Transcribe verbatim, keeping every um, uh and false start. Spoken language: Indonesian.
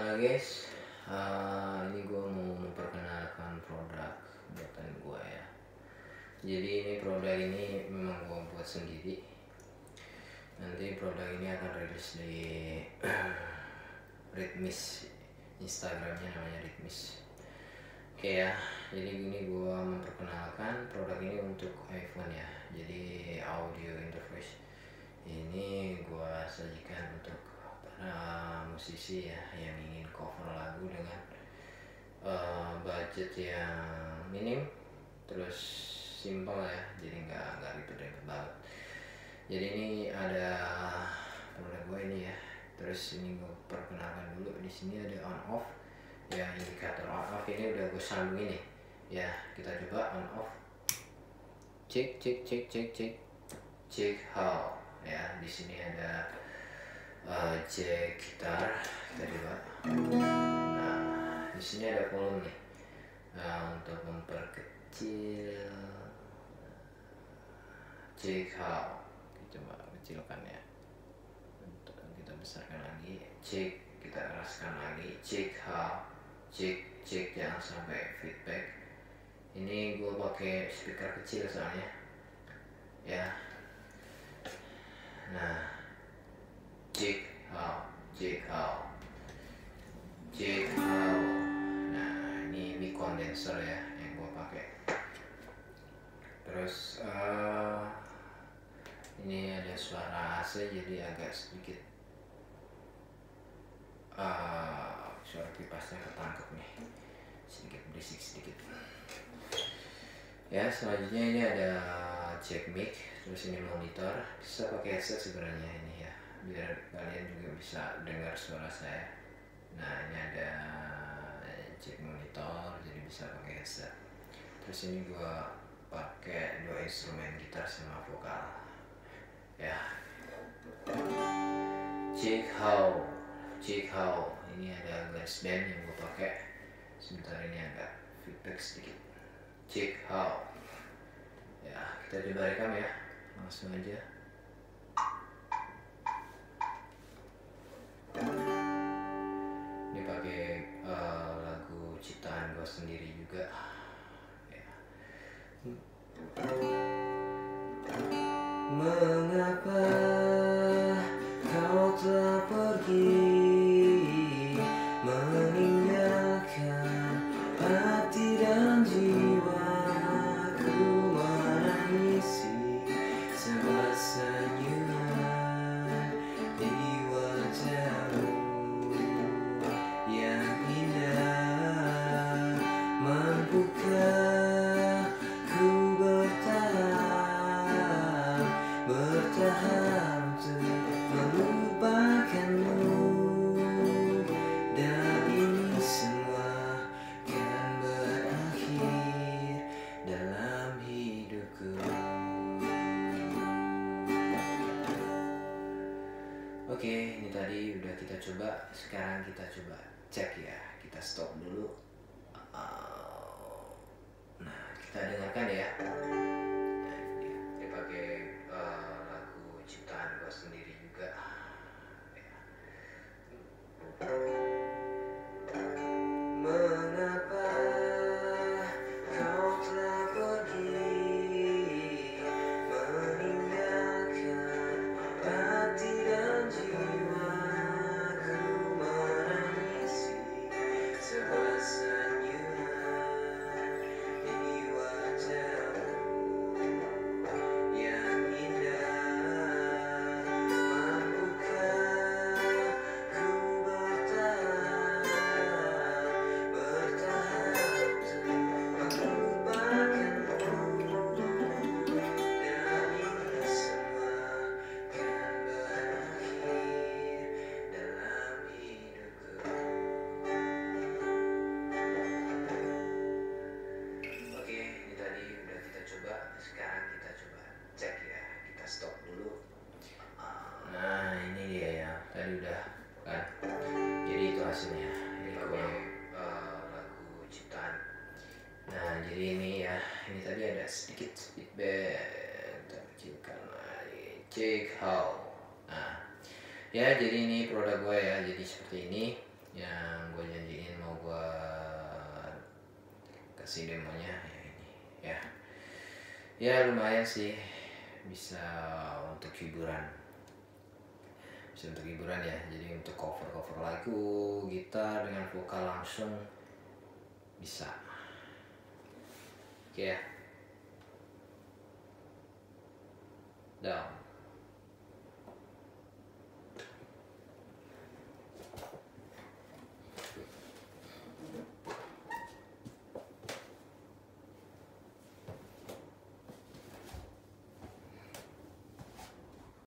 Halo guys, eh, ini gue mau memperkenalkan produk buatan gue ya. Jadi ini produk ini memang gue buat sendiri. Nanti produk ini akan rilis di Ritmis, Instagramnya namanya Ritmis. Oke ya, jadi gini gue memperkenalkan produk ini untuk iPhone ya. Jadi audio interface ini gue sajikan untuk para musisi ya yang ingin cover lagu dengan uh, budget yang minim, terus simpel ya, jadi nggak nggak ribet-ribet banget. Jadi ini ada produk gue ini ya. Terus ini gue perkenalkan dulu, di sini ada on off ya, indikator on off ini udah gue sambungin nih ya. Kita coba on off, cek cek cek cek cek cek how ya. Di sini ada uh, jack gitar, kita coba. Nah di sini ada volume nih. Nah, untuk memperkecil cek how, kita coba kecilkan ya. Untuk kita besarkan lagi, cek, kita keraskan lagi, cek how, cek cek jangan sampai feedback. Ini gue pakai speaker kecil soalnya ya. Nah, cek how, cek how, cek how. Nah, ini mic condenser ya yang gue pakai. Terus uh, ini ada suara A C, jadi agak sedikit uh, suara kipasnya ketangkep nih, sedikit berisik sedikit. Ya, selanjutnya ini ada jack mic, terus ini monitor. Bisa pakai headset sebenarnya ini ya, biar kalian juga bisa dengar suara saya. Nah, ini ada jack monitor, jadi bisa pakai headset. Terus ini gua pakai dua instrumen gitar sama vokal ya. Jack how, jack how. Ini ada GarageBand yang gua pakai. Sebentar, ini agak feedback sedikit. Cek how ya, kita coba rekam ya, langsung aja. Ini pakai uh, lagu ciptaan gue sendiri juga ya. Mengapa kau telah pergi, meninggalkan hati dan jiwaku menangisi sebuah senyuman di wajahmu yang indah. Mampukah ku bertahan, bertahan untuk melupakanmu, dan ini semua kan berakhir dalam hidupku. Oke, ini tadi udah kita coba. Sekarang kita coba cek ya. Kita stop dulu. Nah, kita dengarkan ya. Nah, ini dia. Dia pakai uh, lagu ciptaan gue sendiri juga ya. Mengapa kau telah pergi, meninggalkan hati dan jiwaku menangisi sebuah senyuman di wajahmu yang indah. Mampukah ku bertahan, bertahan untuk melupakanmu, dan ini semua kan berakhir dalam hidupku. Oke, ini tadi udah kita coba. Sekarang kita coba cek ya. Kita stop dulu. Nah, ini dia ya. Tadi udah kan. Jadi itu hasilnya. Ini gue uh, lagu ciptaan. Nah, jadi ini ya. Ini tadi ada sedikit feedback. Kita kecilkan lagi. Cek how. Nah, ya jadi ini produk gue ya. Jadi seperti ini yang kasih demonya ya ini ya. Ya lumayan sih, bisa untuk hiburan. Bisa untuk hiburan ya. Jadi untuk cover-cover lagu, gitar dengan vokal langsung bisa. Oke ya.